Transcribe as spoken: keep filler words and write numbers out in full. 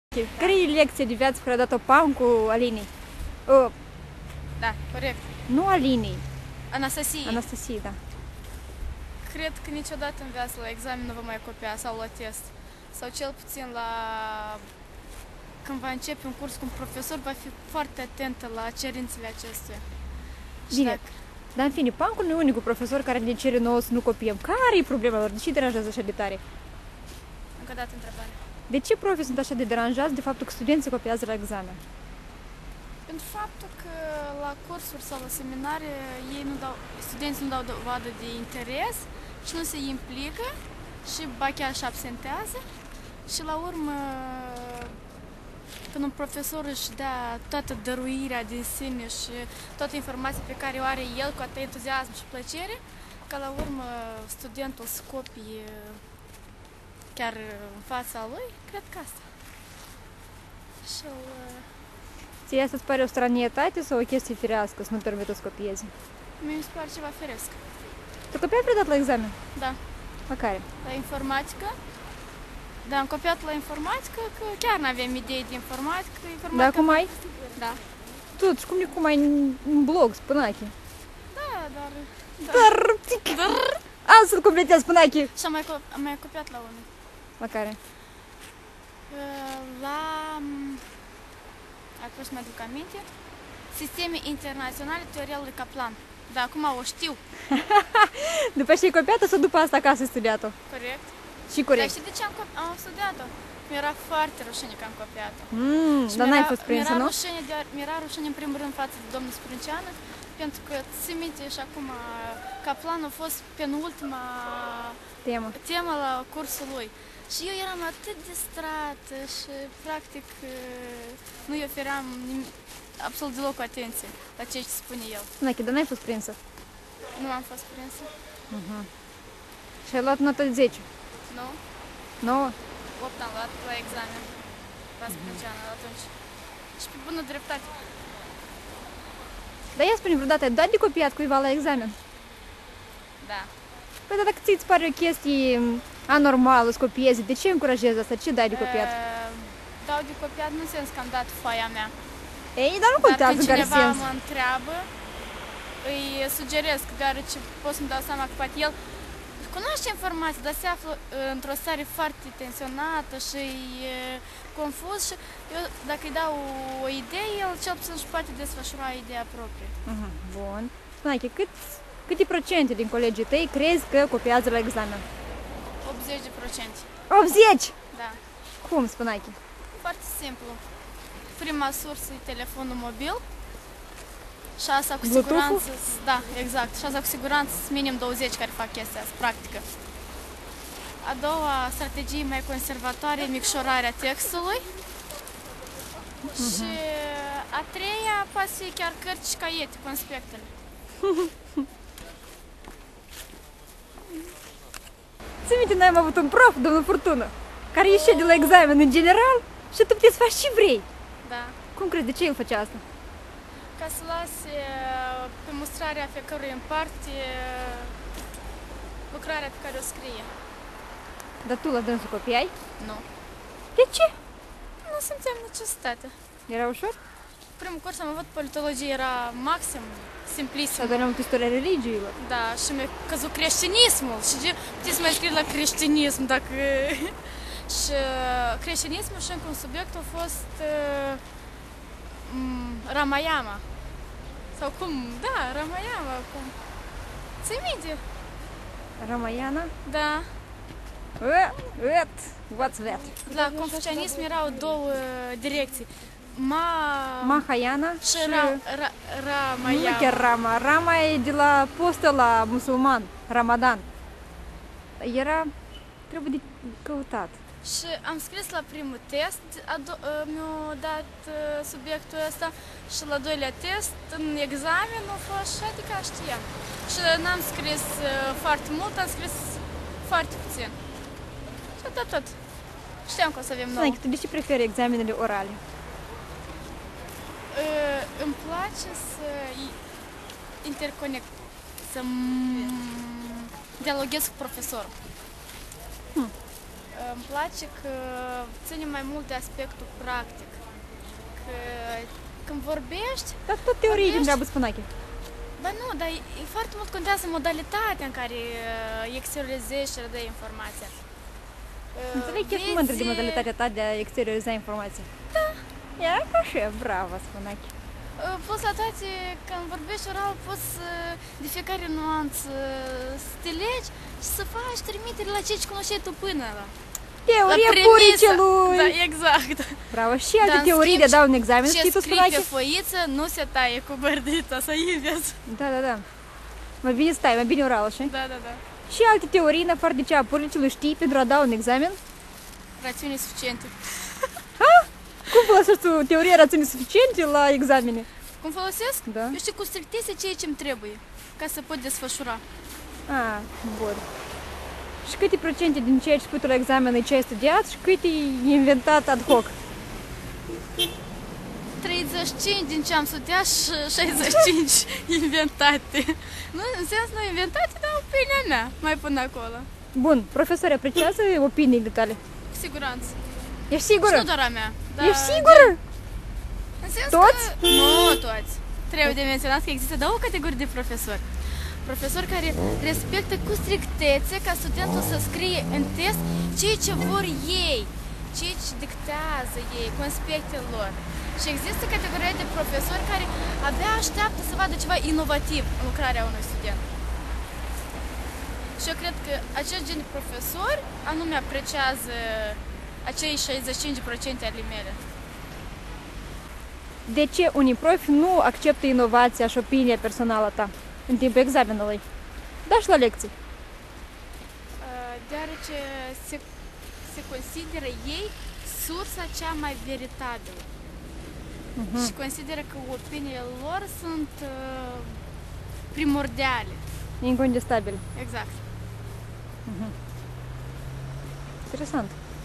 Care e lecția de viață pe care a dat-o Pam cu Alinei? Oh, Da, corect. nu Alinei, Anastasie. Anastasie, da. Cred că niciodată în viață la examen nu va mai copia sau la test. Sau cel puțin la... Când va începe un curs cu un profesor, va fi foarte atentă la cerințele acestuia. Bine, dar în fine, Pancul nu e unicul profesor care ne cere nouă să nu copiem. Care e problema lor? De ce deranjează așa de tare? Încă o dată întrebare. De ce profii sunt așa de deranjați de faptul că studenții copiază la examen? Pentru faptul că la cursuri sau la seminare ei nu dau, studenții nu dau dovadă de interes și nu se implică și ba chiar și absentează și la urmă când un profesor își dea toată dăruirea din sine și toată informația pe care o are el cu atât entuziasm și plăcere, ca la urmă studentul să copie chiar în fața lui, cred că asta. Și Ție asta îți pare o stranietate sau o chestie firească să nu permită să copiezi? mie mi se pare ceva firesc. Tu copiai vreodată la examen? Da. La care? La informatică. Da, am copiat la informatică, că chiar n-aveam idei de informatică. informatică Da, cum ai? Da. Tu, și cum, cum ai în blog, Spânache? Da, dar... Da. Dar... Dar... Am să-l completez, Spânache! Și am mai, am mai copiat la unul. La care? La... Acum să mă aduc aminte. Sisteme internaționale, teoria lui Kaplan. Da, acum o știu. După ce ai copiat-o sau după asta acasă ai studiat-o? Corect. Și corect. Dar știi de ce am, am studiat-o? Mi-era foarte rușine că am copiat-o. Mm, dar n-ai fost prinsă, nu? Rușine de, mi-era rușine în primul rând față de domnul Sprânceană, pentru că ți minte și acum Kaplan a fost penultima Temă. temă la cursul lui. Și eu eram atât distrată și practic nu-i ofeream nimic, absolut deloc cu atenție la ce spune el. Spânache, dar n-ai fost prinsă? Nu am fost prinsă. Uh-huh. Și ai luat notă de zece? Nu? nouă? opt am luat la examen. La Sprânceană atunci. Și pe bună dreptate. Dar ia spune vreodată, ai dat de copiat cuiva la examen? Da. Păi dar dacă ți-ți pare o chestie anormală să copiezi, de ce încurajezi asta? Ce dai de copiat? Uh, dau de copiat nu în sens că am dat foaia mea. Ei, dar nu contează în care Dar când cineva sens. mă întreabă, îi sugerez, deoarece pot să-mi dau seama că poate el cunoaște informații, dar se află într-o stare foarte tensionată și e confuz și eu, dacă îi dau o idee, el cel puțin își poate desfășura ideea proprie. Uh-huh. Bun. Spune, cât, câte procente din colegii tăi crezi că copiază la examen? optzeci de procente. optzeci? Da. Cum, Spânache? Foarte simplu. Prima sursă e telefonul mobil. Și asta cu siguranță, da, exact. Și asta cu siguranță sunt minim douăzeci care fac chestia asta, practică. A doua strategie mai conservatoare e micșorarea textului. Uh-huh. Și a treia poate fi chiar cărți și caiete, conspectele. Ți minte, noi am avut un prof, domnul Furtună, care ieșea de la examen în general și tu puteți să faci și vrei. Da. Cum crezi, de ce el făcea asta? Ca să lase pe mustrarea fiecărui în parte lucrarea pe care o scrie. Dar tu la dânsul copiai? Nu. De ce? Nu simțeam necesitatea. Era ușor? Primul curs am avut politologie, era maxim simplisim. Sau doar am avut istoria religiilor? Da, și mi-a căzut creștinismul. Și de, puteți să mai scrie la creștinism, dacă... și creștinismul și încă un subiect a fost uh, Ramayana. Sau cum? Da, Ramayana. Cum? Ți-i minte? Ramayana? Da. What? What's that? La confucianism erau două direcții. Ma... Mahayana și Ra, Ra, Ramayana. Nu chiar Rama. Rama e de la postă la musulman, Ramadan. Era... trebuie de căutat. Și am scris la primul test, mi-a dat subiectul ăsta și la doilea test, în examen, a fost și adică știam. Și n-am scris foarte mult, am scris foarte puțin. Și atât tot. Știam că o să avem nouă. Tu de ce preferi examenele orale? Îmi place să interconect, să dialoghez cu profesorul. Hmm. Îmi place că ține mai mult de aspectul practic. Că când vorbești, Dar tot teorie Vorbești? din treabă spuneache. bă nu, dar e, e foarte mult contează modalitatea în care uh, exteriorizezi și redai informația. Uh, Înțeleg chiar și mândră de modalitatea ta de a exterioriza informația. Da. Ia ca așa, bravo, spuneache. Uh, Plus la toate, când vorbești oral, poți să, de fiecare nuanță să te legi și să faci trimitere la ce cunoșteai tu până la. Teoria premisă. puricelui! Da, exact. Bravo, și alte Dar, în teorii schimb, de dau un examen, Ce știi tu scrii spuneache? pe foiță nu se taie cu bărdita, să invers. Da, da, da. Mai bine stai, mai bine oral, și? Da, da, da. Și alte teorii, în afară de cea a puricelui, știi pentru a da un examen? Rațiune suficiente. Cum folosești tu teoria rațiunii suficiente la examene? Cum folosesc? Da. Eu știu cu strictețe ceea ce-mi trebuie ca să pot desfășura. Ah, bun. Și câte procente din ceea ce spui tu la examen e ce ai studiat și câte e inventat ad hoc? treizeci și cinci din ce am studiat și șaizeci și cinci inventate. Nu, în sens nu inventate, dar opinia mea, mai până acolo. Bun, profesori apreciază opiniile tale. Cu siguranță. Ești Și sigură? nu doar a mea. Dar Ești sigură? În sens Toți? Că, nu toți. Trebuie de menționat că există două categorii de profesori. Profesori care respectă cu strictețe ca studentul să scrie în test ceea ce vor ei, ceea ce dictează ei, conspectele lor. Și există categoria de profesori care abia așteaptă să vadă ceva inovativ în lucrarea unui student. Și eu cred că acest gen de profesori anume apreciază acei șaizeci și cinci la sută ale mele. De ce unii profi nu acceptă inovația și opinia personală ta în timpul examenului? Da, și la lecții. Uh, Deoarece se, se consideră ei sursa cea mai veritabilă. Uh-huh. Și consideră că opiniile lor sunt uh, primordiale. Incontestabil. Exact. Interesant.